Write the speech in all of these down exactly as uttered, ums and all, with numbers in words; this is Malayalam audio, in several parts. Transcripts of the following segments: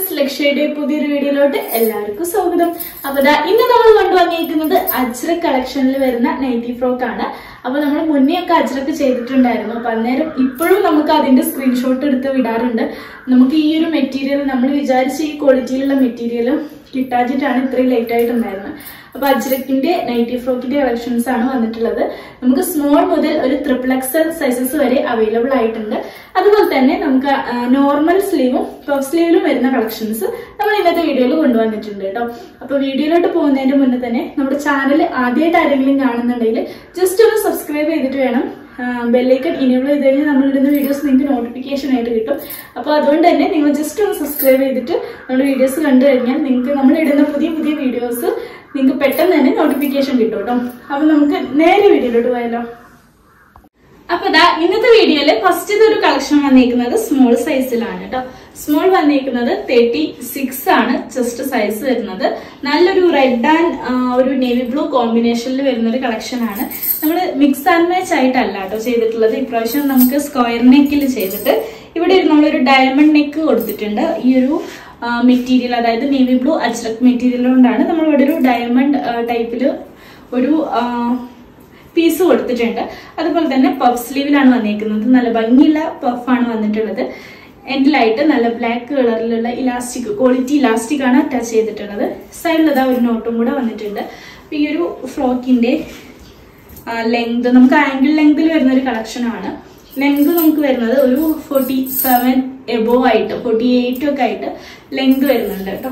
ഫ്രണ്ട്സ്, ലക്ഷ്യയുടെ പുതിയൊരു വീഡിയോയിലോട്ട് എല്ലാവർക്കും സ്വാഗതം. അപ്പൊ ഇന്ന് നമ്മൾ കൊണ്ടുവന്നിരിക്കുന്നത് അജ്രക് കളക്ഷനിൽ വരുന്ന നൈറ്റി ഫ്രോക്ക് ആണ്. അപ്പൊ നമ്മൾ മുന്നേ ഒക്കെ അജ്രക് ചെയ്തിട്ടുണ്ടായിരുന്നു. അപ്പൊ അന്നേരം ഇപ്പോഴും നമുക്ക് അതിന്റെ സ്ക്രീൻഷോട്ട് എടുത്ത് വിടാറുണ്ട്. നമുക്ക് ഈ ഒരു മെറ്റീരിയൽ നമ്മൾ വിചാരിച്ച ഈ ക്വാളിറ്റിയിലുള്ള മെറ്റീരിയൽ കിട്ടാച്ചിട്ടാണ് ഇത്രയും ലേറ്റ് ആയിട്ടുണ്ടായിരുന്നത്. അപ്പൊ അജ്രക്കിന്റെ നൈറ്റി ഫ്രോക്കിന്റെ കളക്ഷൻസ് ആണ് വന്നിട്ടുള്ളത്. നമുക്ക് സ്മോൾ മുതൽ ഒരു ട്രിപ്പിൾ എക്സൽ സൈസസ് വരെ അവൈലബിൾ ആയിട്ടുണ്ട്. അതുപോലെ തന്നെ നമുക്ക് നോർമൽ സ്ലീവും പഫ് സ്ലീവിലും വരുന്ന കളക്ഷൻസ് നമ്മൾ ഇന്നത്തെ വീഡിയോയിൽ കൊണ്ടുവന്നിട്ടുണ്ട് കേട്ടോ. അപ്പൊ വീഡിയോയിലോട്ട് പോകുന്നതിന്റെ മുന്നേ തന്നെ നമ്മുടെ ചാനൽ ആദ്യമായിട്ട് ആരെങ്കിലും കാണുന്നുണ്ടെങ്കിൽ ജസ്റ്റ് ഒന്ന് സബ്സ്ക്രൈബ് ചെയ്തിട്ട് വേണം. ബെല്ലൈക്കൺ ഇനേബിൾ ചെയ്ത് കഴിഞ്ഞാൽ നമ്മൾ ഇടുന്ന വീഡിയോസ് നിങ്ങൾക്ക് നോട്ടിഫിക്കേഷൻ ആയിട്ട് കിട്ടും. അപ്പൊ അതുകൊണ്ട് തന്നെ നിങ്ങൾ ജസ്റ്റ് ഒന്ന് സബ്സ്ക്രൈബ് ചെയ്തിട്ട് നമ്മുടെ വീഡിയോസ് കണ്ടു കഴിഞ്ഞാൽ നിങ്ങൾക്ക് നമ്മൾ ഇടുന്ന പുതിയ പുതിയ വീഡിയോസ് നിങ്ങൾക്ക് പെട്ടെന്ന് തന്നെ നോട്ടിഫിക്കേഷൻ കിട്ടും കേട്ടോ. അപ്പൊ നമുക്ക് നേരെ വീഡിയോയിലോട്ട് പോയാലോ. അപ്പൊ ഇതാ ഇന്നത്തെ വീഡിയോയില് ഫസ്റ്റ് ഇതൊരു കളക്ഷൻ വന്നിരിക്കുന്നത് സ്മോൾ സൈസിലാണ് കേട്ടോ. സ്മോൾ വന്നിരിക്കുന്നത് തേർട്ടി സിക്സ് ആണ് ചെസ്റ്റ് സൈസ് വരുന്നത്. നല്ലൊരു റെഡ് ആൻഡ് ഒരു നേവി ബ്ലൂ കോമ്പിനേഷനിൽ വരുന്ന ഒരു കളക്ഷൻ ആണ്. നമ്മൾ മിക്സ് ആൻഡ് മാച്ച് ആയിട്ടല്ല കേട്ടോ ചെയ്തിട്ടുള്ളത്. ഇപ്രാവശ്യം നമുക്ക് സ്ക്വയർ നെക്കിൽ ചെയ്തിട്ട് ഇവിടെ നമ്മളൊരു ഡയമണ്ട് നെക്ക് കൊടുത്തിട്ടുണ്ട്. ഈ ഒരു മെറ്റീരിയൽ, അതായത് നേവി ബ്ലൂ അജ്രക് മെറ്റീരിയൽ കൊണ്ടാണ് നമ്മൾ ഇവിടെ ഒരു ഡയമണ്ട് ടൈപ്പില് ഒരു പീസ് കൊടുത്തിട്ടുണ്ട്. അതുപോലെ തന്നെ പഫ് സ്ലീവിലാണ് വന്നിരിക്കുന്നത്. നല്ല ഭംഗിയുള്ള പഫാണ് വന്നിട്ടുള്ളത്. എൻഡിലായിട്ട് നല്ല ബ്ലാക്ക് കളറിലുള്ള ഇലാസ്റ്റിക്, ക്വാളിറ്റി ഇലാസ്റ്റിക് ആണ് അറ്റാച്ച് ചെയ്തിട്ടുള്ളത്. സൈഡിലതാ ഒരു നോട്ടും കൂടെ വന്നിട്ടുണ്ട്. അപ്പൊ ഈ ഒരു ഫ്രോക്കിന്റെ ലെങ്ത് നമുക്ക് ആംഗിൾ ലെങ്തിൽ വരുന്ന ഒരു കളക്ഷൻ ആണ്. ലെങ്ത് നമുക്ക് വരുന്നത് ഒരു ഫോർട്ടി സെവൻ എബോ ആയിട്ട് ഫോർട്ടി എയ്റ്റ് ഒക്കെ ആയിട്ട് ലെങ്ത് വരുന്നുണ്ട് കേട്ടോ.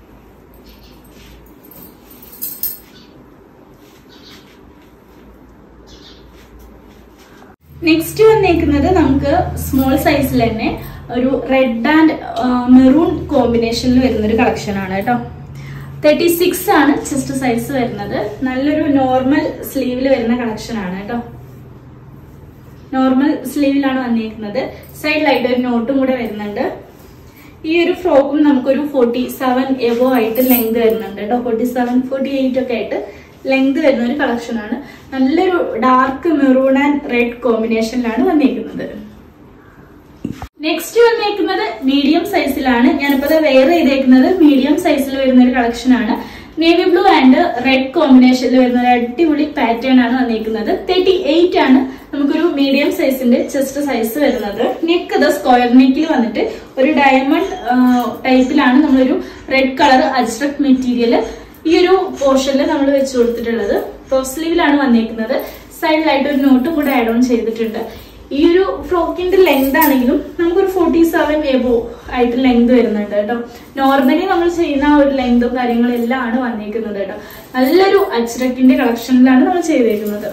നെക്സ്റ്റ് വന്നേക്കുന്നത് നമുക്ക് സ്മോൾ സൈസിൽ തന്നെ ഒരു റെഡ് ആൻഡ് മെറൂൺ കോമ്പിനേഷനിൽ വരുന്ന ഒരു കളക്ഷൻ ആണ് കേട്ടോ. തേർട്ടി സിക്സ് ആണ് ചെസ്റ്റ് സൈസ് വരുന്നത്. നല്ലൊരു നോർമൽ സ്ലീവിൽ വരുന്ന കളക്ഷൻ ആണ് കേട്ടോ. നോർമൽ സ്ലീവിലാണ് വന്നിരിക്കുന്നത്. സൈഡിലായിട്ട് ഒരു നോട്ടും കൂടെ വരുന്നുണ്ട്. ഈ ഒരു ഫ്രോക്കും നമുക്കൊരു ഫോർട്ടി സെവൻ എബോ ആയിട്ട് ലെങ്ത് വരുന്നുണ്ട് കേട്ടോ. ഫോർട്ടി സെവൻ ഫോർട്ടി എയ്റ്റ് ഒക്കെ ആയിട്ട് ലെങ്ത് വരുന്ന ഒരു കളക്ഷൻ ആണ്. നല്ലൊരു ഡാർക്ക് മെറൂൺ ആൻഡ് റെഡ് കോമ്പിനേഷനിലാണ് വന്നിരിക്കുന്നത്. നെക്സ്റ്റ് വന്നിരിക്കുന്നത് മീഡിയം സൈസിലാണ്. ഞാനിപ്പോ വെയർ ചെയ്തേക്കുന്നത് മീഡിയം സൈസിൽ വരുന്ന ഒരു കളക്ഷൻ ആണ്. നേവി ബ്ലൂ ആൻഡ് റെഡ് കോമ്പിനേഷനിൽ വരുന്ന ഒരു അടിപൊളി പാറ്റേൺ ആണ് വന്നിരിക്കുന്നത്. തേർട്ടി എയ്റ്റ് ആണ് നമുക്കൊരു മീഡിയം സൈസിന്റെ ചെസ്റ്റ് സൈസ് വരുന്നത്. നെക്ക് ഇത് സ്ക്വയർ നെക്കിൽ വന്നിട്ട് ഒരു ഡയമണ്ട് ടൈപ്പിലാണ് നമ്മളൊരു റെഡ് കളർ അജ്രക് മെറ്റീരിയൽ ഈ ഒരു പോർഷനിൽ നമ്മൾ വെച്ച് കൊടുത്തിട്ടുള്ളത്. പഫ് സ്ലീവിലാണ് വന്നിരിക്കുന്നത്. സൈഡിലായിട്ട് ഒരു നോട്ടും കൂടെ ആഡ് ഓൺ ചെയ്തിട്ടുണ്ട്. ഈ ഒരു ഫ്രോക്കിന്റെ ലെങ്ത് ആണെങ്കിലും നമുക്കൊരു ഫോർട്ടി സെവൻ എബോ ആയിട്ട് ലെങ്ത് വരുന്നുണ്ട് കേട്ടോ. നോർമലി നമ്മൾ ചെയ്യുന്ന ആ ഒരു ലെങ്തും കാര്യങ്ങളും എല്ലാം ആണ് വന്നിരിക്കുന്നത് കേട്ടോ. നല്ലൊരു അജ്രക്കിന്റെ കളക്ഷനിലാണ് നമ്മൾ ചെയ്തേക്കുന്നത്.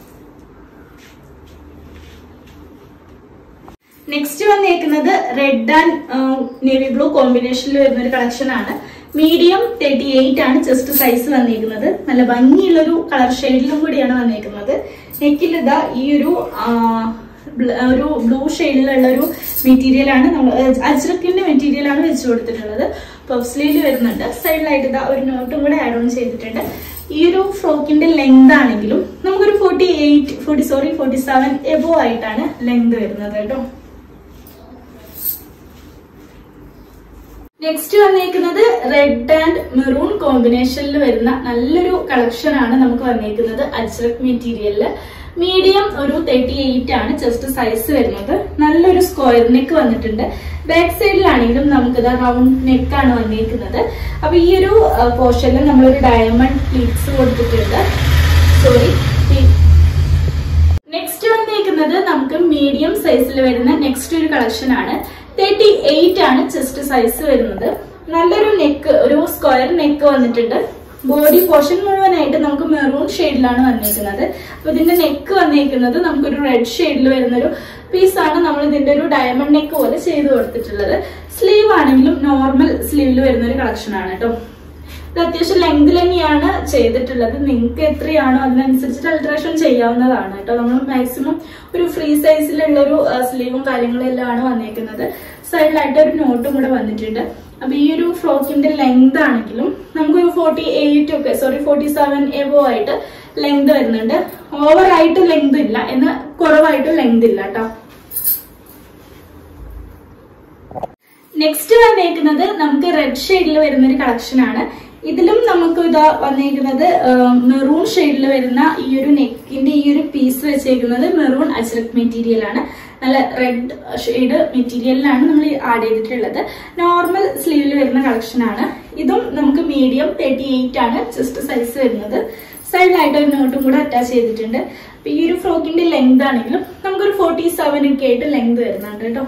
നെക്സ്റ്റ് വന്നേക്കുന്നത് റെഡ് ആൻഡ് നേവി ബ്ലൂ കോമ്പിനേഷനിൽ വരുന്ന ഒരു കളക്ഷൻ ആണ്. മീഡിയം തേർട്ടി എയ്റ്റ് ആണ് ചെസ്റ്റ് സൈസ് വന്നിരിക്കുന്നത്. നല്ല ഭംഗിയുള്ളൊരു കളർ ഷെയ്ഡിലും കൂടിയാണ് വന്നിരിക്കുന്നത്. നെക്കിൽ ഇതാ ഈ ഒരു ഒരു ബ്ലൂ ഷെയ്ഡിലുള്ള ഒരു മെറ്റീരിയൽ ആണ് നമ്മൾ അജ്രക്കിന്റെ മെറ്റീരിയൽ ആണ് വെച്ച് കൊടുത്തിട്ടുള്ളത്. പഫ് സ്ലീവ് വരുന്നുണ്ട്. സൈഡിലായിട്ട് ഇതാ ഒരു നോട്ടും കൂടെ ആഡ് ഓൺ ചെയ്തിട്ടുണ്ട്. ഈ ഒരു ഫ്രോക്കിന്റെ ലെങ്ത് ആണെങ്കിലും നമുക്കൊരു forty eight forty sorry forty seven above ആയിട്ടാണ് ലെങ്ത് വരുന്നത് കേട്ടോ. നെക്സ്റ്റ് വന്നിരിക്കുന്നത് റെഡ് ആൻഡ് മെറൂൺ കോമ്പിനേഷനിൽ വരുന്ന നല്ലൊരു കളക്ഷൻ ആണ് നമുക്ക് വന്നിരിക്കുന്നത്. അജ്രക് മെറ്റീരിയലില് മീഡിയം ഒരു തേർട്ടി എയ്റ്റ് ആണ് ചെസ്റ്റ് സൈസ് വരുന്നത്. നല്ലൊരു സ്ക്വയർ നെക്ക് വന്നിട്ടുണ്ട്. ബാക്ക് സൈഡിലാണെങ്കിലും നമുക്കിത് റൗണ്ട് നെക്ക് ആണ് വന്നിരിക്കുന്നത്. അപ്പൊ ഈ ഒരു പോർഷനിൽ നമ്മളൊരു ഡയമണ്ട് പ്ലീറ്റ്സ് കൊടുത്തിട്ടുണ്ട്. സോറി നെക്സ്റ്റ് വന്നിരിക്കുന്നത് നമുക്ക് മീഡിയം സൈസിൽ വരുന്ന നെക്സ്റ്റ് ഒരു കളക്ഷൻ ആണ്. തേർട്ടി എയ്റ്റ് ആണ് ചെസ്റ്റ് സൈസ് വരുന്നത്. നല്ലൊരു നെക്ക്, ഒരു സ്ക്വയർ നെക്ക് വന്നിട്ടുണ്ട്. ബോഡി പോർഷൻ മുഴുവനായിട്ട് നമുക്ക് മെറൂൺ ഷെയ്ഡിലാണ് വന്നിരിക്കുന്നത്. അപ്പൊ ഇതിന്റെ നെക്ക് വന്നിരിക്കുന്നത് നമുക്കൊരു റെഡ് ഷെയ്ഡിൽ വരുന്നൊരു പീസാണ് നമ്മൾ ഇതിന്റെ ഒരു ഡയമണ്ട് നെക്ക് പോലെ ചെയ്ത് കൊടുത്തിട്ടുള്ളത്. സ്ലീവ് ആണെങ്കിലും നോർമൽ സ്ലീവിൽ വരുന്ന ഒരു കളക്ഷൻ ആണ് കേട്ടോ. ഇത് അത്യാവശ്യം ലെങ്ത് തന്നെയാണ് ചെയ്തിട്ടുള്ളത്. നിങ്ങൾക്ക് എത്രയാണോ അതിനനുസരിച്ചിട്ട് അൾട്രേഷൻ ചെയ്യാവുന്നതാണ് കേട്ടോ. നമ്മൾ മാക്സിമം ഒരു ഫ്രീ സൈസിലുള്ള ഒരു സ്ലീവും കാര്യങ്ങളും എല്ലാം ആണ് വന്നിരിക്കുന്നത്. സൈഡിലായിട്ട് ഒരു നോട്ടും കൂടെ വന്നിട്ടുണ്ട്. അപ്പൊ ഈ ഒരു ഫ്രോക്കിന്റെ ലെങ്ത് ആണെങ്കിലും നമുക്കൊരു ഫോർട്ടി എയ്റ്റ് ഒക്കെ സോറി ഫോർട്ടി സെവൻ എബോ ആയിട്ട് ലെങ്ത് വരുന്നുണ്ട്. ഓവർ ആയിട്ട് ലെങ്ത് ഇല്ല, എന്നാൽ കുറവായിട്ട് ലെങ്ത് ഇല്ല കേട്ടോ. നെക്സ്റ്റ് വന്നേക്കുന്നത് നമുക്ക് റെഡ് ഷെയ്ഡിൽ വരുന്ന ഒരു കളക്ഷൻ ആണ്. ഇതിലും നമുക്ക് ഇതാ വന്നേക്കുന്നത് മെറൂൺ ഷെയ്ഡിൽ വരുന്ന ഈ ഒരു നെക്കിന്റെ ഈ ഒരു പീസ് വെച്ചേക്കുന്നത് മെറൂൺ അജ്രക് മെറ്റീരിയൽ ആണ്. നല്ല റെഡ് ഷെയ്ഡ് മെറ്റീരിയലിലാണ് നമ്മൾ ആഡ് ചെയ്തിട്ടുള്ളത്. നോർമൽ സ്ലീവിൽ വരുന്ന കളക്ഷൻ ആണ്. ഇതും നമുക്ക് മീഡിയം തേർട്ടി എയ്റ്റ് ആണ് ചെസ്റ്റ് സൈസ് വരുന്നത്. സൈഡിലായിട്ട് ഒരു നോട്ടും കൂടെ അറ്റാച്ച് ചെയ്തിട്ടുണ്ട്. അപ്പൊ ഈ ഒരു ഫ്രോക്കിന്റെ ലെങ്ത് ആണെങ്കിലും നമുക്കൊരു ഫോർട്ടി സെവൻ ഒക്കെ ആയിട്ട് ലെങ്ത് വരുന്നുണ്ട് കേട്ടോ.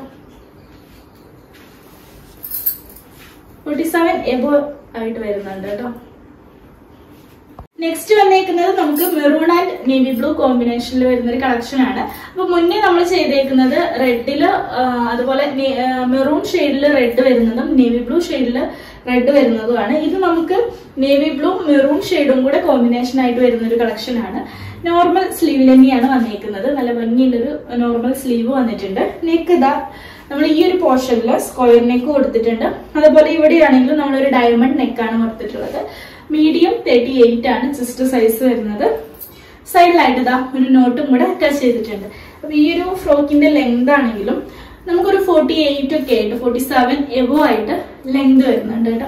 ഫോർട്ടി സെവൻ എബോ ആയിട്ട് വരുന്നുണ്ട് കേട്ടോ. നെക്സ്റ്റ് വന്നേക്കുന്നത് നമുക്ക് മെറൂൺ ആൻഡ് നേവി ബ്ലൂ കോമ്പിനേഷനിൽ വരുന്ന ഒരു കളക്ഷൻ ആണ്. അപ്പൊ മുന്നേ നമ്മൾ ചെയ്തേക്കുന്നത് റെഡില് അതുപോലെ മെറൂൺ ഷെയ്ഡില് റെഡ് വരുന്നതും നേവി ബ്ലൂ ഷെയ്ഡില് റെഡ് വരുന്നതുമാണ്. ഇത് നമുക്ക് നേവി ബ്ലൂ മെറൂൺ ഷെയ്ഡും കൂടെ കോമ്പിനേഷൻ ആയിട്ട് വരുന്ന ഒരു കളക്ഷൻ ആണ്. നോർമൽ സ്ലീവിൽ തന്നെയാണ് വന്നേക്കുന്നത്. നല്ല ഭംഗിയുള്ളൊരു നോർമൽ സ്ലീവ് വന്നിട്ടുണ്ട്. നെക്ക് ഇതാ നമ്മൾ ഈ ഒരു പോർഷനിൽ സ്ക്വയർ നെക്ക് കൊടുത്തിട്ടുണ്ട്. അതുപോലെ ഇവിടെയാണെങ്കിലും നമ്മളൊരു ഡയമണ്ട് നെക്കാണ് കൊടുത്തിട്ടുള്ളത്. മീഡിയം തേർട്ടി എയ്റ്റ് ആണ് ചെസ്റ്റ് സൈസ് വരുന്നത്. സൈഡിലായിട്ട് ഇതാ ഒരു നോട്ടും കൂടെ അറ്റാച്ച് ചെയ്തിട്ടുണ്ട്. അപ്പൊ ഈ ഒരു ഫ്രോക്കിന്റെ ലെങ്ത് ആണെങ്കിലും നമുക്കൊരു ഫോർട്ടി എയ്റ്റ് ഒക്കെ ആയിട്ട് ഫോർട്ടി സെവൻ എബോ ആയിട്ട് ലെങ്ത് വരുന്നുണ്ട് കേട്ടോ.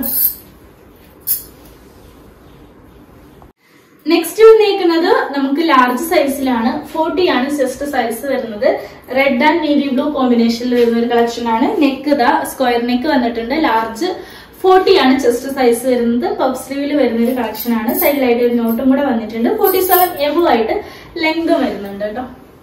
നെക്സ്റ്റ് വന്നേക്കുന്നത് നമുക്ക് ലാർജ് സൈസിലാണ്. ഫോർട്ടി ആണ് ചെസ്റ്റ് സൈസ് വരുന്നത്. റെഡ് ആൻഡ് നേവി ബ്ലൂ കോമ്പിനേഷനിൽ വരുന്ന ഒരു കളക്ഷൻ ആണ്. നെക്ക് ഇതാ സ്ക്വയർ നെക്ക് വന്നിട്ടുണ്ട്. ലാർജ് ഫോർട്ടി ആണ് ചെസ്റ്റ് സൈസ് വരുന്നത്. പഫ് സ്ലീവിൽ വരുന്ന ഒരു കളക്ഷൻ ആണ്. സൈഡിലായിട്ട് ഒരു നോട്ടും കൂടെ വന്നിട്ടുണ്ട്. ഫോർട്ടി സെവൻ എബോ ആയിട്ട് ലെങ്ത് വരുന്നുണ്ട് കേട്ടോ.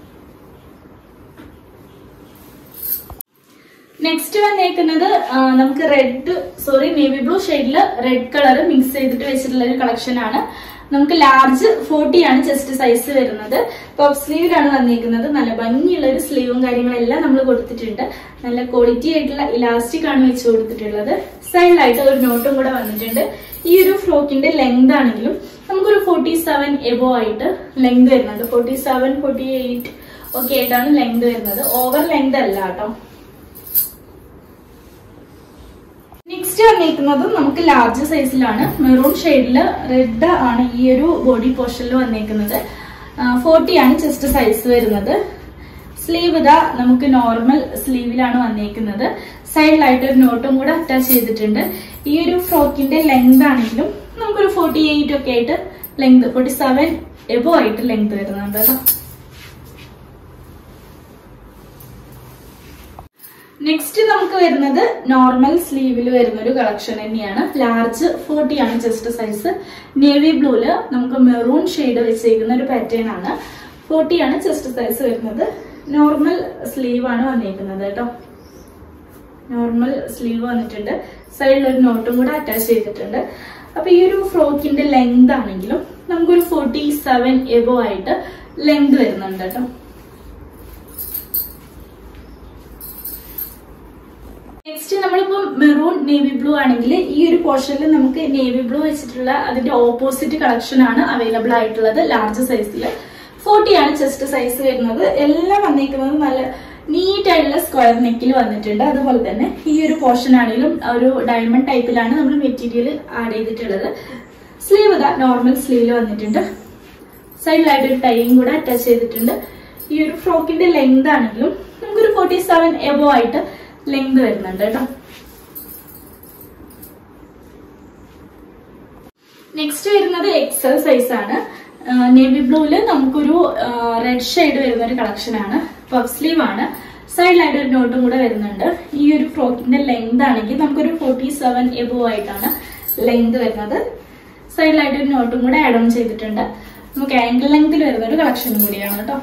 നെക്സ്റ്റ് വന്നേക്കുന്നത് നമുക്ക് റെഡ് സോറി നേവി ബ്ലൂ ഷെയ്ഡില് റെഡ് കളർ മിക്സ് ചെയ്തിട്ട് വെച്ചിട്ടുള്ള ഒരു കളക്ഷൻ ആണ്. നമുക്ക് ലാർജ് ഫോർട്ടി ആണ് ചെസ്റ്റ് സൈസ് വരുന്നത്. പഫ് സ്ലീവിലാണ് വന്നിരിക്കുന്നത്. നല്ല ഭംഗിയുള്ള ഒരു സ്ലീവും കാര്യങ്ങളെല്ലാം നമ്മൾ കൊടുത്തിട്ടുണ്ട്. നല്ല ക്വാളിറ്റി ആയിട്ടുള്ള ഇലാസ്റ്റിക് ആണ് വെച്ച് കൊടുത്തിട്ടുള്ളത്. സൈഡിലായിട്ട് ഒരു നോട്ടും കൂടെ വന്നിട്ടുണ്ട്. ഈ ഒരു ഫ്രോക്കിന്റെ ലെങ്ത് ആണെങ്കിലും നമുക്കൊരു ഫോർട്ടി സെവൻ എബോ ആയിട്ട് ലെങ്ത് വരുന്നുണ്ട്. ഫോർട്ടി സെവൻ ഫോർട്ടി എയ്റ്റ് ഒക്കെ ആയിട്ടാണ് ലെങ്ത് വരുന്നത്. ഓവർ ലെങ്ത് അല്ല കേട്ടോ. നെക്സ്റ്റ് വന്നേക്കുന്നതും നമുക്ക് ലാർജ് സൈസിലാണ്. മെറൂൺ ഷെയ്ഡില് റെഡ് ആണ് ഈ ഒരു ബോഡി പോർഷനിൽ വന്നേക്കുന്നത്. ഫോർട്ടി ആണ് ചെസ്റ്റ് സൈസ് വരുന്നത്. സ്ലീവ് ഇതാ നമുക്ക് നോർമൽ സ്ലീവിലാണ് വന്നേക്കുന്നത്. സൈഡിലായിട്ട് ഒരു നോട്ടും കൂടെ അറ്റാച്ച് ചെയ്തിട്ടുണ്ട്. ഈ ഒരു ഫ്രോക്കിന്റെ ലെങ്ത് ആണെങ്കിലും നമുക്കൊരു ഫോർട്ടി എയ്റ്റ് ഒക്കെ ആയിട്ട് ലെങ്ത് ഫോർട്ടി സെവൻ എബോ ആയിട്ട് ലെങ്ത് വരുന്നുണ്ട് കേട്ടോ. നെക്സ്റ്റ് നമുക്ക് വരുന്നത് നോർമൽ സ്ലീവിൽ വരുന്ന ഒരു കളക്ഷൻ തന്നെയാണ്. ലാർജ് ഫോർട്ടി ആണ് ചെസ്റ്റ് സൈസ്. നേവി ബ്ലൂല് നമുക്ക് മെറൂൺ ഷെയ്ഡ് വെച്ചേക്കുന്ന ഒരു പാറ്റേൺ ആണ്. ഫോർട്ടി ആണ് ചെസ്റ്റ് സൈസ് വരുന്നത്. നോർമൽ സ്ലീവ് ആണ് വന്നിരിക്കുന്നത് കേട്ടോ. നോർമൽ സ്ലീവ് വന്നിട്ടുണ്ട്. സൈഡിൽ ഒരു നോട്ടും കൂടെ അറ്റാച്ച് ചെയ്തിട്ടുണ്ട്. അപ്പൊ ഈ ഒരു ഫ്രോക്കിന്റെ ലെങ്ത് ആണെങ്കിലും നമുക്കൊരു ഫോർട്ടി സെവൻ എബോ ആയിട്ട് ലെങ്ത് വരുന്നുണ്ട് കേട്ടോ. നെക്സ്റ്റ് നമ്മളിപ്പോ മെറൂൺ നേവി ബ്ലൂ ആണെങ്കിൽ ഈ ഒരു പോർഷനിൽ നമുക്ക് നേവി ബ്ലൂ വെച്ചിട്ടുള്ള അതിന്റെ ഓപ്പോസിറ്റ് കളക്ഷൻ ആണ് അവൈലബിൾ ആയിട്ടുള്ളത്. ലാർജ് സൈസിൽ ഫോർട്ടി ആണ് ചെസ്റ്റ് സൈസ് വരുന്നത്. എല്ലാം വന്നിരിക്കുന്നത് നല്ല നീറ്റ് ആയിട്ടുള്ള സ്ക്വയർ നെക്കിൽ വന്നിട്ടുണ്ട്. അതുപോലെ തന്നെ ഈ ഒരു പോർഷൻ ആണെങ്കിലും ഒരു ഡയമണ്ട് ടൈപ്പിലാണ് നമ്മൾ മെറ്റീരിയൽ ആഡ് ചെയ്തിട്ടുള്ളത്. സ്ലീവ് ഇതാ നോർമൽ സ്ലീവിൽ വന്നിട്ടുണ്ട്. സൈഡിലായിട്ട് ഒരു ടൈയും കൂടെ അറ്റാച്ച് ചെയ്തിട്ടുണ്ട്. ഈ ഒരു ഫ്രോക്കിന്റെ ലെങ്ത് ആണെങ്കിലും നമുക്കൊരു ഫോർട്ടി സെവൻ എബോ ആയിട്ട് ലെങ്ത് വരുന്നുണ്ട് കേട്ടോ. നെക്സ്റ്റ് വരുന്നത് എക്സൽ സൈസ് ആണ്. നേവി ബ്ലൂല് നമുക്കൊരു റെഡ് ഷെയ്ഡ് വരുന്ന ഒരു കളക്ഷൻ ആണ്. പഫ് സ്ലീവ് ആണ്. സൈഡിലായിട്ട് ഒരു നോട്ടും കൂടെ വരുന്നുണ്ട്. ഈ ഒരു ഫ്രോക്കിന്റെ ലെങ്ത് ആണെങ്കിൽ നമുക്കൊരു ഫോർട്ടി സെവൻ എബോ ആയിട്ടാണ് ലെങ്ത് വരുന്നത്. സൈഡിലായിട്ട് ഒരു നോട്ടും കൂടെ ആഡ് ഓൺ ചെയ്തിട്ടുണ്ട്. നമുക്ക് ആംഗിൾ ലെങ്തിൽ വരുന്ന ഒരു കളക്ഷൻ കൂടിയാണ് കേട്ടോ.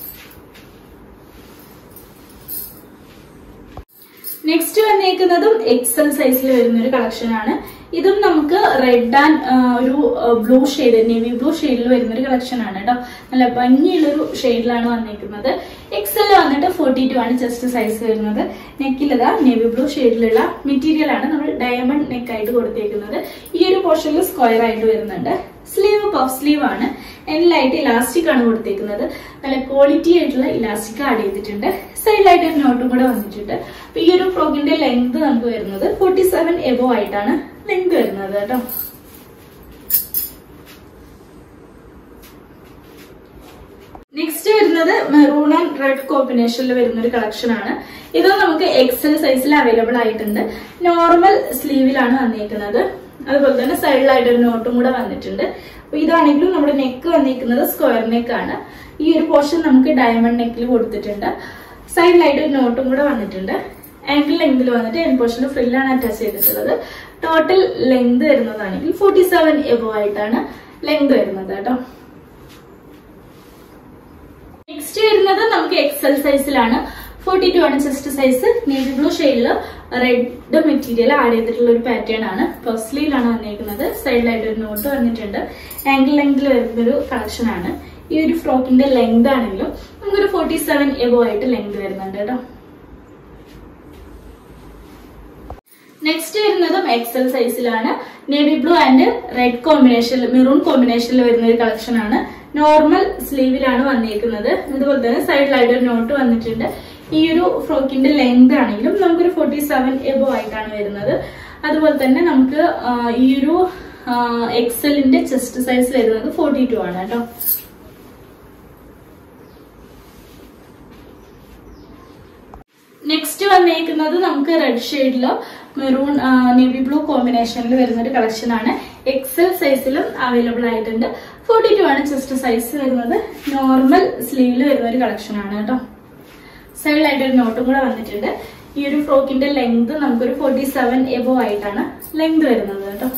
നെക്സ്റ്റ് വന്നേക്കുന്നതും എക്സൽ സൈസിൽ വരുന്ന ഒരു കളക്ഷൻ ആണ്. ഇതും നമുക്ക് റെഡ് ആൻഡ് ഒരു ബ്ലൂ ഷെയ്ഡ് നേവി ബ്ലൂ ഷെയ്ഡിൽ വരുന്ന ഒരു കളക്ഷൻ ആണ് കേട്ടോ. നല്ല ഭംഗിയുള്ളൊരു ഷെയ്ഡിലാണ് വന്നിരിക്കുന്നത്. എക്സൽ വന്നിട്ട് ഫോർട്ടി ടു ആണ് ചെസ്റ്റ് സൈസ് വരുന്നത്. നെക്കിലതാ നേവി ബ്ലൂ ഷെയ്ഡിലുള്ള മെറ്റീരിയൽ ആണ് നമ്മൾ ഡയമണ്ട് നെക്ക് ആയിട്ട് കൊടുത്തേക്കുന്നത്. ഈ ഒരു പോർഷനിൽ സ്ക്വയർ ആയിട്ട് വരുന്നുണ്ട്. സ്ലീവ് പഫ് സ്ലീവ് ആണ്. എൻഡിലായിട്ട് ഇലാസ്റ്റിക് ആണ് കൊടുത്തേക്കുന്നത്. നല്ല ക്വാളിറ്റി ആയിട്ടുള്ള ഇലാസ്റ്റിക് ആഡ് ചെയ്തിട്ടുണ്ട്. സൈഡിലായിട്ട് ഒരു നോട്ടും കൂടെ വന്നിട്ടുണ്ട്. അപ്പൊ ഈ ഒരു ഫ്രോക്കിന്റെ ലെങ്ത് നമുക്ക് വരുന്നത് ഫോർട്ടി സെവൻ എബോ ആയിട്ടാണ് ലെങ്ത് വരുന്നത് കേട്ടോ. നെക്സ്റ്റ് വരുന്നത് മെറൂൺ ആൻഡ് റെഡ് കോമ്പിനേഷനിൽ വരുന്ന ഒരു കളക്ഷൻ ആണ്. ഇത് നമുക്ക് എക്സൽ സൈസിൽ അവൈലബിൾ ആയിട്ടുണ്ട്. നോർമൽ സ്ലീവിലാണ് വന്നിരിക്കുന്നത്. അതുപോലെ തന്നെ സൈഡിലായിട്ട് ഒരു നോട്ടും കൂടെ വന്നിട്ടുണ്ട്. അപ്പൊ ഇതാണെങ്കിലും നമ്മുടെ നെക്ക് വന്നിരിക്കുന്നത് സ്ക്വയർ നെക്ക് ആണ്. ഈ ഒരു പോർഷൻ നമുക്ക് ഡയമണ്ട് നെക്കിൽ കൊടുത്തിട്ടുണ്ട്. സൈഡിലായിട്ട് ഒരു നോട്ടും കൂടെ വന്നിട്ടുണ്ട്. ആങ്കിൾ ലെങ്തിൽ വന്നിട്ട് എൻ പോർഷന് ഫ്രില്ലാണ് അറ്റാച്ച് ചെയ്തിട്ടുള്ളത്. ടോട്ടൽ ലെങ്ത് വരുന്നതാണെങ്കിൽ ഫോർട്ടി സെവൻ എബോ ആയിട്ടാണ് ലെങ്ത് വരുന്നത് കേട്ടോ. നെക്സ്റ്റ് വരുന്നത് നമുക്ക് എക്സൽ സൈസിലാണ്. ഫോർട്ടി ടു ആണ് ചെസ്റ്റ് സൈസ്. നേവി ബ്ലൂ ഷെയ്ഡില് റെഡ് മെറ്റീരിയൽ ആഡ് ചെയ്തിട്ടുള്ള ഒരു പാറ്റേൺ ആണ്. പഫ് സ്ലീവിലാണ് വന്നിരിക്കുന്നത്. സൈഡിലായിട്ട് ഒരു നോട്ട് വന്നിട്ടുണ്ട്. ആങ്കിൾ ലെങ്തിൽ വരുന്ന ഒരു കളക്ഷൻ ആണ്. ഈ ഒരു ഫ്രോക്കിന്റെ ലെങ്ത് ആണെങ്കിലും നമുക്കൊരു ഫോർട്ടി സെവൻ എബോ ആയിട്ട് ലെങ്ത് വരുന്നുണ്ട് കേട്ടോ. നെക്സ്റ്റ് വരുന്നതും എക്സൽ സൈസിലാണ്. നേവി ബ്ലൂ ആൻഡ് റെഡ് കോമ്പിനേഷനിൽ മെറൂൺ കോമ്പിനേഷനിൽ വരുന്ന ഒരു കളക്ഷൻ ആണ്. നോർമൽ സ്ലീവിലാണ് വന്നിരിക്കുന്നത്. അതുപോലെ തന്നെ സൈഡിലായിട്ട് ഒരു നോട്ട് വന്നിട്ടുണ്ട്. ഈ ഒരു ഫ്രോക്കിന്റെ ലെങ്ത് ആണെങ്കിലും നമുക്കൊരു ഫോർട്ടി സെവൻ എബോ ആയിട്ടാണ് വരുന്നത്. അതുപോലെ തന്നെ നമുക്ക് ഈ ഒരു എക്സലിന്റെ ചെസ്റ്റ് സൈസ് വരുന്നത് ഫോർട്ടി ടു ആണ് കേട്ടോ. നെക്സ്റ്റ് വന്നേക്കുന്നത് നമുക്ക് റെഡ് ഷെയ്ഡിലോ മെറൂൺ നേവി ബ്ലൂ കോമ്പിനേഷനിൽ വരുന്ന ഒരു കളക്ഷൻ ആണ്. എക്സൽ സൈസിലും അവൈലബിൾ ആയിട്ടുണ്ട്. ഫോർട്ടി ടു ആണ് ചെസ്റ്റ് സൈസ് വരുന്നത്. നോർമൽ സ്ലീവിൽ വരുന്ന ഒരു കളക്ഷൻ ആണ് കേട്ടോ. സൈഡിലായിട്ട് ഒരു നോട്ടും കൂടെ വന്നിട്ടുണ്ട്. ഈ ഒരു ഫ്രോക്കിന്റെ ലെങ്ത് നമുക്കൊരു ഫോർട്ടി സെവൻ എബോ ആയിട്ടാണ് ലെങ്ത് വരുന്നത് കേട്ടോ.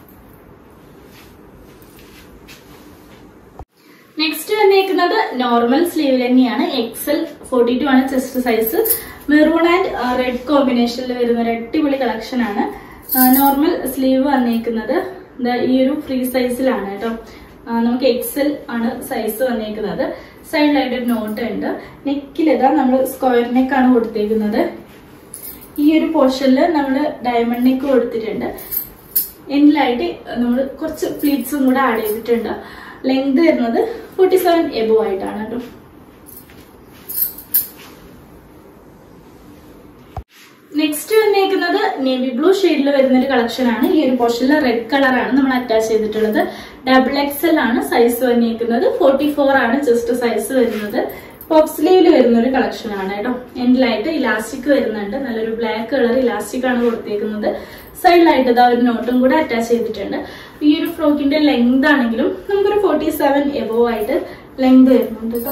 നെക്സ്റ്റ് വന്നേക്കുന്നത് നോർമൽ സ്ലീവിൽ തന്നെയാണ്. എക്സൽ ഫോർട്ടി ടു ആണ് chest size. Maroon and red കോമ്പിനേഷനിൽ വരുന്ന ഒരു അടിപൊളി കളക്ഷൻ ആണ്. നോർമൽ സ്ലീവ് വന്നേക്കുന്നത് ഈ ഒരു ഫ്രീ സൈസിലാണ് കേട്ടോ. നമുക്ക് എക്സൽ ആണ് സൈസ് വന്നേക്കുന്നത്. സൈഡിലായിട്ട് ഒരു നോട്ട് ഉണ്ട്. നെക്കിലിതാ നമ്മൾ സ്ക്വയർ നെക്കാണ് കൊടുത്തേക്കുന്നത്. ഈ ഒരു പോർഷനിൽ നമ്മൾ ഡയമണ്ട് നെക്ക് കൊടുത്തിട്ടുണ്ട്. എൻഡിലായിട്ട് നമ്മൾ കുറച്ച് പ്ലീറ്റ്സും കൂടെ ആഡ് ചെയ്തിട്ടുണ്ട്. ലെങ്ത് വരുന്നത് ഫോർട്ടി സെവൻ എബോ ആയിട്ടാണ് കേട്ടോ. നെക്സ്റ്റ് വന്നേക്കുന്നത് നേവി ബ്ലൂ ഷെയ്ഡിൽ വരുന്ന ഒരു കളക്ഷൻ ആണ്. ഈ ഒരു പോർഷനിൽ റെഡ് കളറാണ് നമ്മൾ അറ്റാച്ച് ചെയ്തിട്ടുള്ളത്. ഡബിൾ എക്സൽ ആണ് സൈസ് വന്നേക്കുന്നത്. ഫോർട്ടി ഫോർ ആണ് ജസ്റ്റ് സൈസ് വരുന്നത്. പഫ് സ്ലീവില് വരുന്ന ഒരു കളക്ഷൻ ആണ് കേട്ടോ. എൻഡിലായിട്ട് ഇലാസ്റ്റിക് വരുന്നുണ്ട്. നല്ലൊരു ബ്ലാക്ക് കളർ ഇലാസ്റ്റിക് ആണ് കൊടുത്തേക്കുന്നത്. സൈഡിലായിട്ട് ഇതാ ഒരു നോട്ടും കൂടെ അറ്റാച്ച് ചെയ്തിട്ടുണ്ട്. ഈ ഒരു ഫ്രോക്കിന്റെ ലെങ്ത് ആണെങ്കിലും നമുക്കൊരു ഫോർട്ടി സെവൻ എബോ ആയിട്ട് ലെങ്ത് വരുന്നുണ്ട് കേട്ടോ.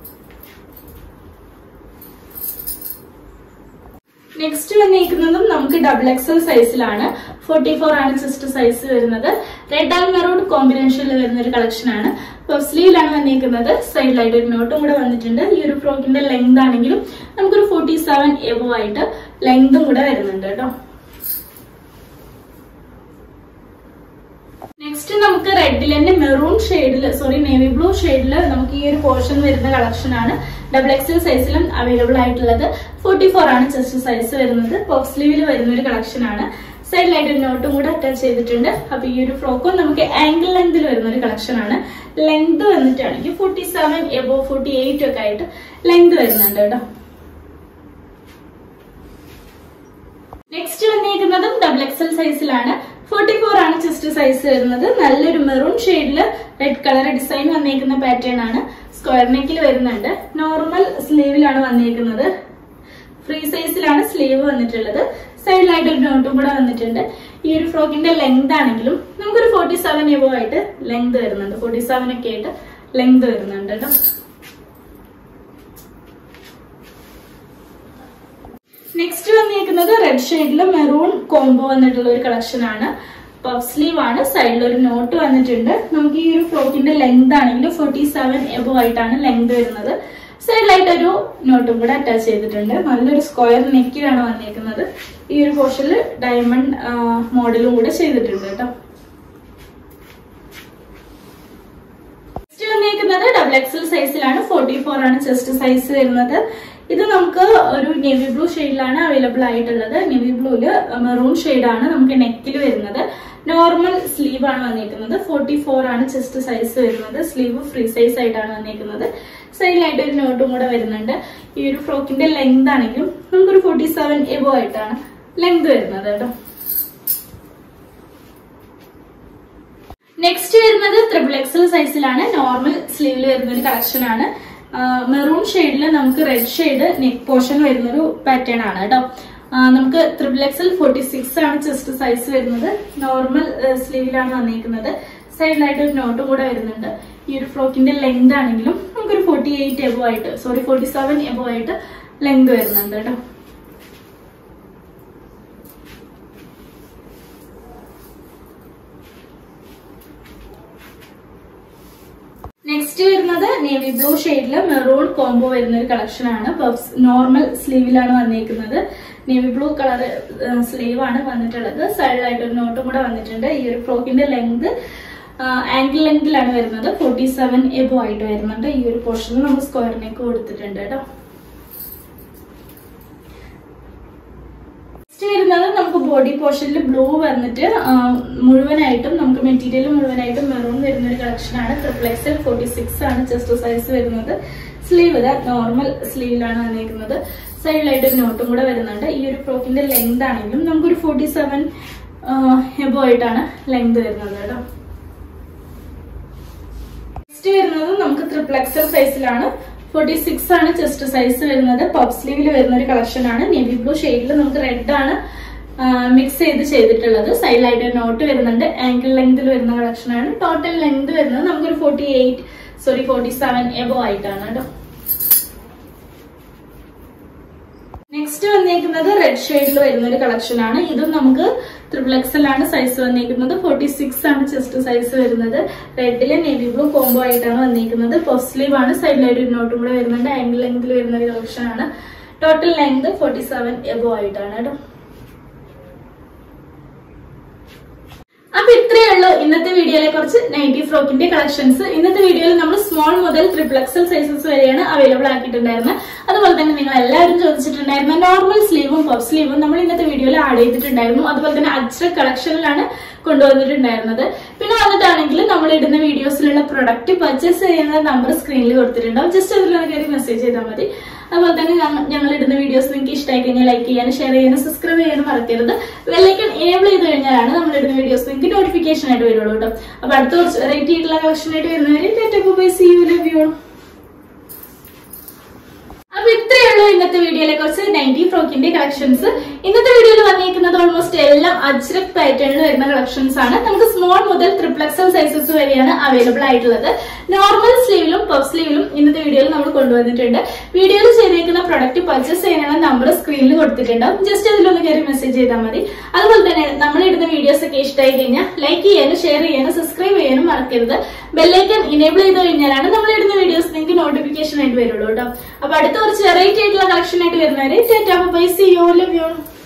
നെക്സ്റ്റ് വന്നിരിക്കുന്നതും നമുക്ക് ഡബിൾ എക്സൽ സൈസിലാണ്. ഫോർട്ടി ഫോർ ആണ് ചെസ്റ്റ് സൈസ് വരുന്നത്. റെഡ് ആൻഡ് മെറൂൺ കോമ്പിനേഷനിൽ വരുന്ന ഒരു കളക്ഷൻ ആണ്. പഫ് സ്ലീവിലാണ് വന്നിരിക്കുന്നത്. സൈഡിലായിട്ട് ഒരു നോട്ടും കൂടെ വന്നിട്ടുണ്ട്. ഈ ഒരു ഫ്രോക്കിന്റെ ലെങ്ത് ആണെങ്കിലും നമുക്കൊരു ഫോർട്ടി സെവൻ എബോ ആയിട്ട് ലെങ്തും കൂടെ വരുന്നുണ്ട് കേട്ടോ. നെക്സ്റ്റ് നമുക്ക് റെഡിൽ തന്നെ മെറൂൺ ഷെയ്ഡില് സോറി നേവി ബ്ലൂ ഷെയ്ഡില് നമുക്ക് ഈ ഒരു പോർഷൻ വരുന്ന കളക്ഷൻ ആണ്. ഡബിൾ എക്സൽ സൈസിലും അവൈലബിൾ ആയിട്ടുള്ളത്. ഫോർട്ടി ഫോർ ആണ് ചെസ്റ്റ് സൈസ് വരുന്നത്. പഫ് സ്ലീവിൽ വരുന്ന ഒരു കളക്ഷൻ ആണ്. സൈഡിലായിട്ട് ഒരു നോട്ടും കൂടെ അറ്റാച്ച് ചെയ്തിട്ടുണ്ട്. അപ്പൊ ഈ ഒരു ഫ്രോക്കും നമുക്ക് ആംഗിൾ ലെങ്തിൽ വരുന്ന ഒരു കളക്ഷൻ ആണ്. ലെങ്ത് വന്നിട്ടാണെങ്കിൽ forty seven above forty eight ഒക്കെ ആയിട്ട് ലെങ്ത് വരുന്നുണ്ട് കേട്ടോ. നെക്സ്റ്റ് വന്നിരിക്കുന്നതും ഡബിൾ എക്സൽ സൈസിലാണ്. ഫോർട്ടി ഫോർ ആണ് ചെസ്റ്റ് സൈസ് വരുന്നത്. നല്ലൊരു മെറൂൺ ഷെയ്ഡില് റെഡ് കളർ ഡിസൈൻ വന്നിരിക്കുന്ന പാറ്റേൺ ആണ്. സ്ക്വയർ നെക്കിൽ വരുന്നുണ്ട്. നോർമൽ സ്ലീവിലാണ് വന്നിരിക്കുന്നത്. ഫ്രീ സൈസിലാണ് സ്ലീവ് വന്നിട്ടുള്ളത്. സൈഡിലായിട്ട് ഒരു നോട്ടും കൂടെ വന്നിട്ടുണ്ട്. ഈ ഒരു ഫ്രോക്കിന്റെ ലെങ്ത് ആണെങ്കിലും നമുക്കൊരു ഫോർട്ടി സെവൻ എബോ ആയിട്ട് ലെങ്ത് വരുന്നുണ്ട്. ഫോർട്ടി സെവൻ ഒക്കെ ആയിട്ട് ലെങ്ത് വരുന്നുണ്ട് കേട്ടോ. നെക്സ്റ്റ് വന്നിരിക്കുന്നത് റെഡ് ഷെയ്ഡില് മെറൂൺ കോംബോ വന്നിട്ടുള്ള ഒരു കളക്ഷൻ ആണ്. പഫ് സ്ലീവ് ആണ്. സൈഡിൽ ഒരു നോട്ട് വന്നിട്ടുണ്ട്. നമുക്ക് ഈ ഒരു ഫ്രോക്കിന്റെ ലെങ്ത് ആണെങ്കിലും ഫോർട്ടി സെവൻ എബോ ആയിട്ടാണ് ലെങ്ത് വരുന്നത്. സൈഡിലായിട്ട് ഒരു നോട്ടും കൂടെ അറ്റാച്ച് ചെയ്തിട്ടുണ്ട്. നല്ലൊരു സ്ക്വയർ നെക്കിലാണ് വന്നിരിക്കുന്നത്. ഈ ഒരു പോർഷനിൽ ഡയമണ്ട് മോഡലും കൂടെ ചെയ്തിട്ടുണ്ട് കേട്ടോ. നെക്സ്റ്റ് വന്നിരിക്കുന്നത് ഡബിൾ എക്സൽ സൈസിലാണ്. ഫോർട്ടി ഫോർ ആണ് ചെസ്റ്റ് സൈസ് വരുന്നത്. ഇത് നമുക്ക് ഒരു നേവി ബ്ലൂ ഷെയ്ഡിലാണ് അവൈലബിൾ ആയിട്ടുള്ളത്. നേവി ബ്ലൂല് മെറൂൺ ഷെയ്ഡാണ് നമുക്ക് നെക്കിൽ വരുന്നത്. നോർമൽ സ്ലീവ് ആണ് വന്നിരിക്കുന്നത്. ഫോർട്ടി ഫോർ ആണ് ചെസ്റ്റ് സൈസ് വരുന്നത്. സ്ലീവ് ഫ്രീ സൈസ് ആയിട്ടാണ് വന്നിരിക്കുന്നത്. സൈഡിലായിട്ട് ഒരു നോട്ടും കൂടെ വരുന്നുണ്ട്. ഈ ഒരു ഫ്രോക്കിന്റെ ലെങ്ത് ആണെങ്കിലും നമുക്കൊരു ഫോർട്ടി സെവൻ എബോ ആയിട്ടാണ് ലെങ്ത് വരുന്നത് കേട്ടോ. നെക്സ്റ്റ് വരുന്നത് ത്രിബിൾ എക്സൽ സൈസിലാണ്. നോർമൽ സ്ലീവിൽ വരുന്ന ഒരു കളക്ഷൻ ആണ്. മെറൂൺ ഷെയ്ഡിൽ നമുക്ക് റെഡ് ഷെയ്ഡ് നെക്ക് പോർഷൻ വരുന്നൊരു പാറ്റേൺ ആണ് കേട്ടോ. നമുക്ക് ത്രിബിൾ എക്സൽ ഫോർട്ടി സിക്സ് ആണ് ചെസ്റ്റ് സൈസ് വരുന്നത്. നോർമൽ സ്ലീവിലാണ് വന്നിരിക്കുന്നത്. സൈഡിലായിട്ട് ഒരു നോട്ടും കൂടെ വരുന്നുണ്ട്. ഈ ഒരു ഫ്രോക്കിന്റെ ലെങ്ത് ആണെങ്കിലും നമുക്കൊരു ഫോർട്ടി എയ്റ്റ് എബോ ആയിട്ട് സോറി ഫോർട്ടി സെവൻ എബോ ആയിട്ട് ലെങ്ത് വരുന്നുണ്ട് കേട്ടോ. നെക്സ്റ്റ് വരുന്നത് നേവി ബ്ലൂ ഷെയ്ഡില് മെറൂൺ കോംബോ വരുന്ന ഒരു കളക്ഷൻ ആണ്. നോർമൽ സ്ലീവിലാണ് വന്നിരിക്കുന്നത്. നേവി ബ്ലൂ കളർ സ്ലീവ് ആണ് വന്നിട്ടുള്ളത്. സൈഡിലായിട്ട് ഒരു നോട്ടും കൂടെ വന്നിട്ടുണ്ട്. ഈ ഒരു ഫ്രോക്കിന്റെ ലെങ്ത് ആംഗിൾ ലെങ്തിലാണ് വരുന്നത്. ഫോർട്ടി സെവൻ എബോ ആയിട്ട് വരുന്നുണ്ട്. ഈ ഒരു പോർഷനിൽ നമ്മൾ സ്ക്വയർ നെക്ക് കൊടുത്തിട്ടുണ്ട് കേട്ടോ. വരുന്നത് നമുക്ക് ബോഡി പോർഷനിൽ ബ്ലൂ വന്നിട്ട് മുഴുവനായിട്ടും നമുക്ക് മെറ്റീരിയൽ മുഴുവനായിട്ടും മെറൂൺ വരുന്ന ഒരു കളക്ഷൻ ആണ്. ട്രിപ്പിൾ എക്സൽ ഫോർട്ടി സിക്സ് ആണ് ചെസ്റ്റ് സൈസ് വരുന്നത്. സ്ലീവ് നോർമൽ സ്ലീവിലാണ് വന്നിരിക്കുന്നത്. സൈഡിലായിട്ട് ഒരു നോട്ടും കൂടെ വരുന്നുണ്ട്. ഈ ഒരു ഫ്രോക്കിന്റെ ലെങ്ത് ആണെങ്കിലും നമുക്കൊരു ഫോർട്ടി സെവൻ എബോ ആയിട്ടാണ് ലെങ്ത് വരുന്നത് കേട്ടോ. നെക്സ്റ്റ് വരുന്നത് നമുക്ക് ട്രിപ്പിൾ എക്സൽ സൈസിലാണ്. ഫോർട്ടി സിക്സ് ആണ് ചെസ്റ്റ് സൈസ് വരുന്നത്. പഫ് സ്ലീവിൽ വരുന്ന ഒരു കളക്ഷൻ ആണ്. നേവി ബ്ലൂ ഷെയ്ഡിൽ നമുക്ക് റെഡ് ആണ് മിക്സ് ചെയ്ത് ചെയ്തിട്ടുള്ളത്. സൈഡിലായിട്ട് ഒരു നോട്ട് വരുന്നുണ്ട്. ആംഗിൾ ലെങ്തിൽ വരുന്ന കളക്ഷൻ ആണ്. ടോട്ടൽ ലെങ്ത് വരുന്നത് നമുക്കൊരു forty eight sorry forty seven above ആയിട്ടാണ് കേട്ടോ. നെക്സ്റ്റ് വന്നേക്കുന്നത് റെഡ് ഷെയ്ഡിൽ വരുന്ന ഒരു കളക്ഷൻ ആണ്. ഇതും നമുക്ക് ത്രിബിൾ എക്സൽ ആണ് സൈസ് വന്നിരിക്കുന്നത്. ഫോർട്ടി സിക്സ് ആണ് ചെസ്റ്റ് സൈസ് വരുന്നത്. റെഡില് നേവി ബ്ലൂ കോംബോ ആയിട്ടാണ് വന്നിരിക്കുന്നത്. പഫ് സ്ലീവ് ആണ്. സൈഡിലായിട്ട് ഒരു നോട്ടും കൂടെ വരുന്നുണ്ട്. ആംഗിൾ ലെങ്തിൽ വരുന്ന ഒരു കളക്ഷൻ ആണ്. Total length forty seven above ആയിട്ടാണ് കേട്ടോ. അപ്പൊ ഇത്രയേ ഉള്ളൂ ഇന്നത്തെ വീഡിയോയിലെ കുറച്ച് നൈറ്റി ഫ്രോക്കിന്റെ കളക്ഷൻസ്. ഇന്നത്തെ വീഡിയോയിൽ നമ്മൾ സ്മോൾ മുതൽ ട്രിപ്പിൾ എക്സൽ സൈസസ് വരെയാണ് അവൈലബിൾ ആക്കിയിട്ടുണ്ടായിരുന്നത്. അതുപോലെ തന്നെ നിങ്ങൾ എല്ലാവരും ചോദിച്ചിട്ടുണ്ടായിരുന്ന നോർമൽ സ്ലീവും പഫ് സ്ലീവും നമ്മൾ ഇന്നത്തെ വീഡിയോയിൽ ആഡ് ചെയ്തിട്ടുണ്ടായിരുന്നു. അതുപോലെ തന്നെ അജ്രക് കളക്ഷനിലാണ് കൊണ്ടുവന്നിട്ടുണ്ടായിരുന്നത്. പിന്നെ വന്നിട്ടാണെങ്കിൽ നമ്മൾ ഇടുന്ന വീഡിയോസിലുള്ള പ്രൊഡക്റ്റ് പർച്ചേസ് ചെയ്യുന്ന നമ്പർ സ്ക്രീനിൽ കൊടുത്തിട്ടുണ്ടാവും. ജസ്റ്റ് അതിലൊന്ന് കയറി മെസ്സേജ് ചെയ്താൽ മതി. അതുപോലെ തന്നെ ഞങ്ങൾ ഇടുന്ന വീഡിയോസ് നിങ്ങൾക്ക് ഇഷ്ടമായി കഴിഞ്ഞാൽ ലൈക്ക് ചെയ്യാനും ഷെയർ ചെയ്യാനും സബ്സ്ക്രൈബ് ചെയ്യാനും മറക്കരുത്. ബെല്ലൈക്കൺ എനേബിൾ ചെയ്ത് കഴിഞ്ഞാലാണ് നമ്മൾ ഇടുന്ന വീഡിയോസ് നിങ്ങൾക്ക് നോട്ടിഫിക്കേഷൻ ആയിട്ട് വരുള്ളൂ കേട്ടോ. അപ്പൊ അടുത്ത കുറച്ച് വെറൈറ്റി ആയിട്ടുള്ള കളക്ഷൻ ആയിട്ട് വരുന്നവരെ അപ്പൊ ഇത്രയേ ഉള്ളൂ ഇന്നത്തെ വീഡിയോയിലെ കുറച്ച് നൈറ്റി ഫ്രോക്കിന്റെ കളക്ഷൻസ്. ഇന്നത്തെ വീഡിയോയിൽ വന്നിരിക്കുന്നത് ഓൾമോസ്റ്റ് എല്ലാം അജ്രക് പാറ്റേണിൽ വരുന്ന കളക്ഷൻസ് ആണ്. നമുക്ക് സ്മോൾ മുതൽ ട്രിപ്പിൾ എക്സൽ സൈസസ് വരെയാണ് അവൈലബിൾ ആയിട്ടുള്ളത്. നോർമൽ സ്ലീവിലും പഫ് സ്ലീവിലും ഇന്നത്തെ വീഡിയോയിൽ നമ്മൾ കൊണ്ടുവന്നിട്ടുണ്ട്. വീഡിയോയിൽ ചെയ്തേക്കുന്ന പ്രൊഡക്റ്റ് പർച്ചേസ് ചെയ്യാനുള്ള നമ്പർ സ്ക്രീനിൽ കൊടുത്തിട്ടുണ്ടാവും. ജസ്റ്റ് അതിലൊന്ന് കയറി മെസ്സേജ് ചെയ്താൽ മതി. അതുപോലെ തന്നെ നമ്മൾ ഇടുന്ന വീഡിയോസ് ഒക്കെ ഇഷ്ടമായി കഴിഞ്ഞാൽ ലൈക്ക് ചെയ്യാനും ഷെയർ ചെയ്യാനും സബ്സ്ക്രൈബ് ചെയ്യാനും മറക്കരുത്. ബെല്ലൈക്കൺ ഇനേബിൾ ചെയ്ത് കഴിഞ്ഞാലാണ് നമ്മൾ ഇടുന്ന വീഡിയോസ് നിങ്ങൾക്ക് നോട്ടിഫിക്കേഷൻ ആയിട്ട് വരുള്ളൂ കേട്ടോ. അപ്പൊ അടുത്ത കുറച്ച് വെറൈറ്റി ആയിട്ടുള്ള കളക്ഷൻ ആയിട്ട് വരുന്നവരെ tata bye see you love U.